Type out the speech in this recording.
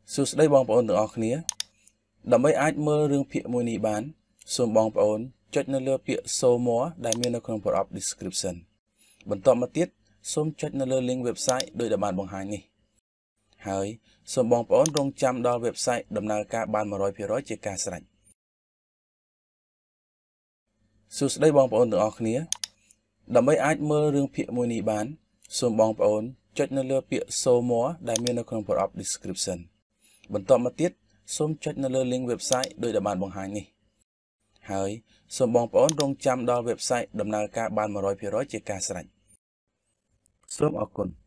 សួស្តីបងប្អូនទាំងអស់គ្នាដើម្បីអាចមើលរឿងភាគមួយនេះបានសូមបងប្អូនចុចនៅលើពាក្យ show more ដែលមាននៅក្នុងប្រអប់ description បន្ទាប់មកទៀតសូមចុចនៅលើ link website ដោយដែលបានបង្ហាញនេះហើយសូមបងប្អូនរងចាំដល់ website ដំណើរការបាន 100% ជាការស្រេចសួស្តីបងប្អូនទាំងអស់គ្នាដើម្បីអាចមើលរឿងភាគមួយនេះបានសូមបងប្អូនចុចនៅលើពាក្យ show more ដែលមាននៅក្នុងប្រអប់ description បន្ទាប់មកទៀតសូមចុចនៅលើ link website ដោយដែលបានបង្ហាញនេះហើយសូមបងប្អូនរងចាំដល់ website ដំណើរការបាន 100% ជាការស្រេចសូមអរគុណ